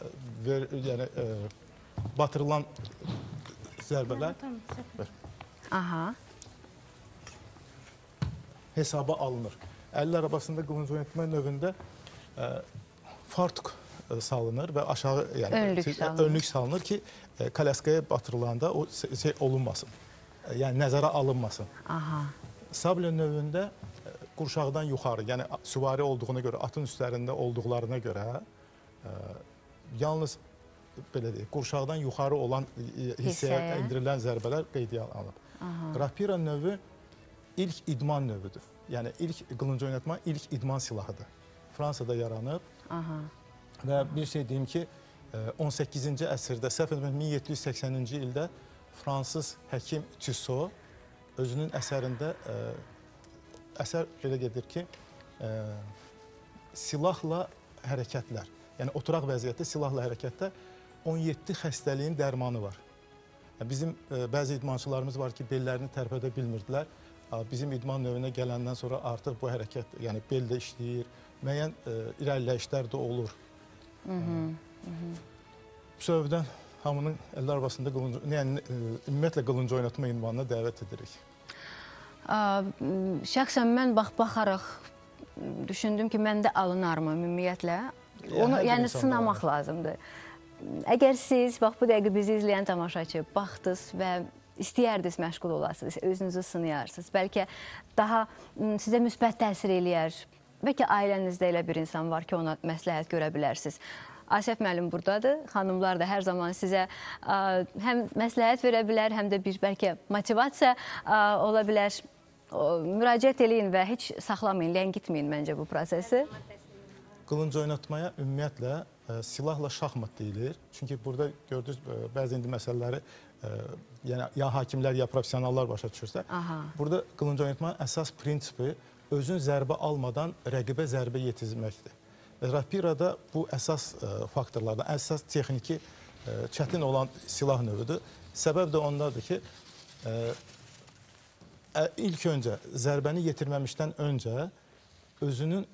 batırılan zərbələr. Aha. hesaba alınır. Əllər arabasında qılınc oynatma növündə fartuk salınır və aşağı önlük salınır ki, kalyaskaya batırılanda o şey olunmasın. Yəni nəzərə alınmasın. Sablə növündə qurşaqdan yuxarı, yəni süvari olduğuna görə, atın üstlərində olduqlarına görə yalnız belə deyək, qurşaqdan yuxarı olan hissəyə endirilən zərbələr qeydiyə alınıb. Rapira növü ilk idman növüdür. Yəni ilk qılınc oynatma ilk idman silahıdır. Fransada yaranıb və bir şey deyim ki, 18-ci əsrdə, səhv etmirəm, 1780-ci ildə Fransız həkim Tissot özünün əsərində əsər belə gedir ki, silahla hərəkətlər, yəni oturaq vəziyyətdə silahla hərəkətdə 17 xəstəliyin dərmanı var. Bizim bəzi idmançılarımız var ki, bellərini tərpədə bilmirdilər. Bizim idman növünə gələndən sonra artıq bu hərəkət, yəni bel də işləyir, müəyyən irəliləyişlər də olur. Bu səbəbdən hamının əllər arasında ümumiyyətlə qılınc oynatma ünvanına dəvət edirik. Şəxsən mən baxaraq düşündüm ki, məndə alınarmı ümumiyyətlə? Onu yəni sınamaq lazımdır. Əgər siz, bax bu dəqiqə bizi izləyən tamaşaçı baxdınız və istəyərdiniz məşğul olasınız, özünüzü sınayarsınız, bəlkə daha sizə müsbət təsir eləyər, bəlkə ailənizdə elə bir insan var ki, ona məsləhət görə bilərsiniz. Asif müəllim buradadır, xanımlar da hər zaman sizə həm məsləhət verə bilər, həm də bir bəlkə motivasiya ola bilər. Müraciət eləyin və heç saxlamayın, ləngitməyin məncə bu prosesi. Qılınc oynatmaya ümumiyyətlə silahla şahmat deyilir. Çünki burada gördünüz, bəzi indi məsələləri ya hakimlər, ya profesionallar başa düşürsə, burada qılınc oynatmanın əsas prinsipi özün zərbə almadan rəqibə zərbə yetizməkdir. Rapirada bu əsas faktorlardan, əsas texniki çətin olan silah növüdür. Səbəb də ondadır ki, ilk öncə zərbəni yetirməmişdən öncə özünün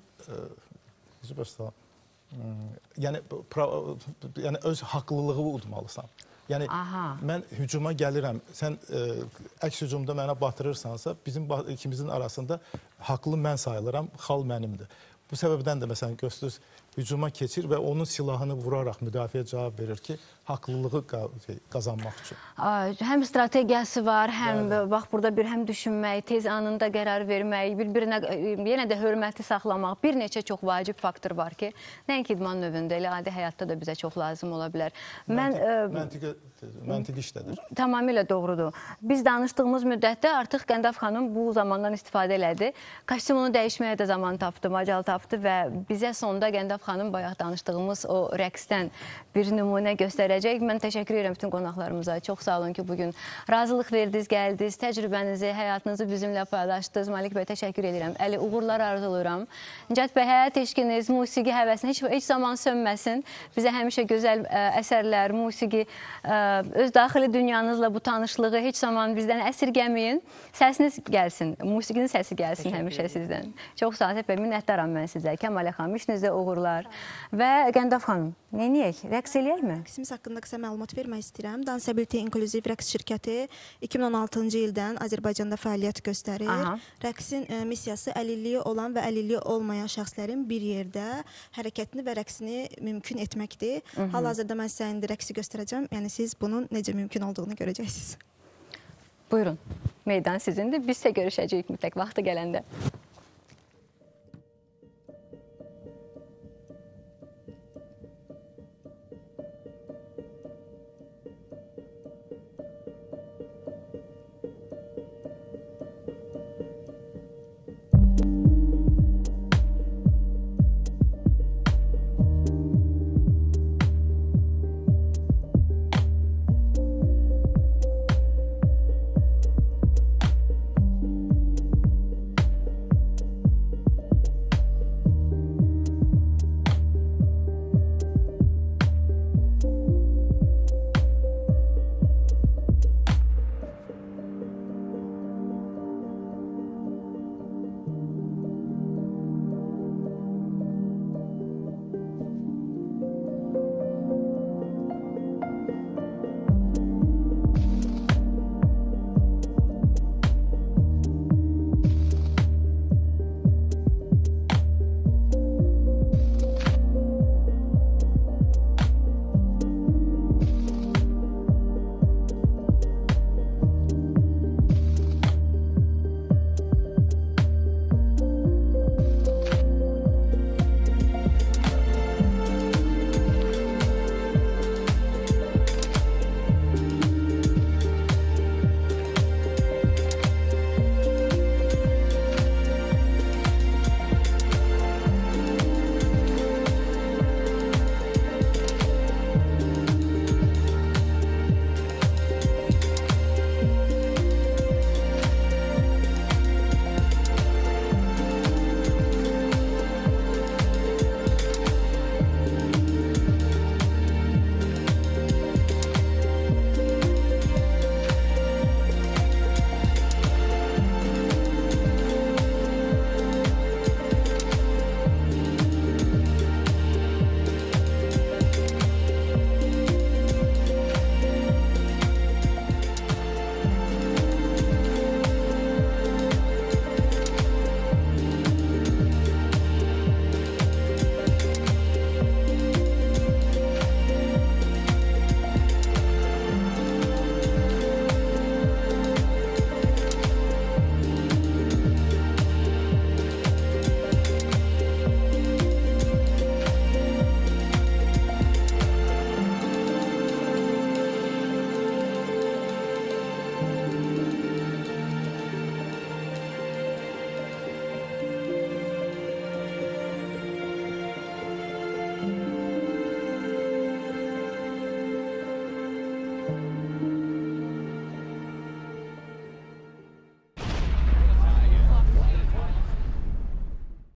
yəni öz haqlılığı udmalısan. Yəni mən hücuma gəlirəm, sən əks hücumda mənə batırırsansa, bizim ikimizin arasında haqlı mən sayılıram, xal mənimdir. Bu səbəbdən də məsələn göstərirsiniz, hücuma keçir və onun silahını vuraraq müdafiə cavab verir ki, haqlılığı qazanmaq üçün. Həm strategiyası var, həm bax burada bir həm düşünmək, tez anında qərar vermək, bir-birinə yenə də hörməti saxlamaq, bir neçə çox vacib faktor var ki, nəinki idman növündə, elə adi həyatda da bizə çox lazım ola bilər. Məntiqi işlədir. Tamamilə doğrudur. Biz danışdığımız müddətdə artıq Qəndaf xanım bu zamandan istifadə elədi. Kostyumunu dəyişməyə də zaman tapdı, macal tapdı və bizə sonda Qəndaf xanım bayaq danışdığımız o rəqsdən bir nümunə göstərəcək. Mən təşəkkür edirəm bütün qonaqlarımıza. Çox sağ olun ki, bugün razılıq verdiniz, gəldiniz, təcrübənizi, həyatınızı bizimlə paylaşdınız. Malik bəy, təşəkkür edirəm. Əli uğurlar arzuluram. Nicat bəy, həyat eşqiniz, musiqi həvəsini heç zaman sönməsin. Bizə həmişə gözəl əsərlər, musiqi, öz daxili dünyanızla bu tanışlığı heç zaman bizdən əsirgəməyin. Səsiniz gəlsin, musiqinin səsi gəlsin həmişə sizdən. Çox sağ olun və minnətdaram mən sizə. Kəmalə xanım, işinizdə uğurlar. Və Qəndaf xanım, neyək? Rəqs eləyəkmi? Rəqsimiz haqqında qısa məlumat vermək istəyirəm. Dansability İnklüziv Rəqs şirkəti 2016-cı ildən Azərbaycanda fəaliyyət göstərir. Rəqsin missiyası əlilliyi olan və əlilliyi olmayan şəxslərin bir yerdə hərəkətini və rəqsini mümkün etməkdir. Hal-hazırda mən sizə indi rəqsi göstərəcəm. Yəni siz bunun necə mümkün olduğunu görəcəksiniz. Buyurun, meydan sizindir. Biz isə görüşəcəyik mütləq vaxtı gələndə.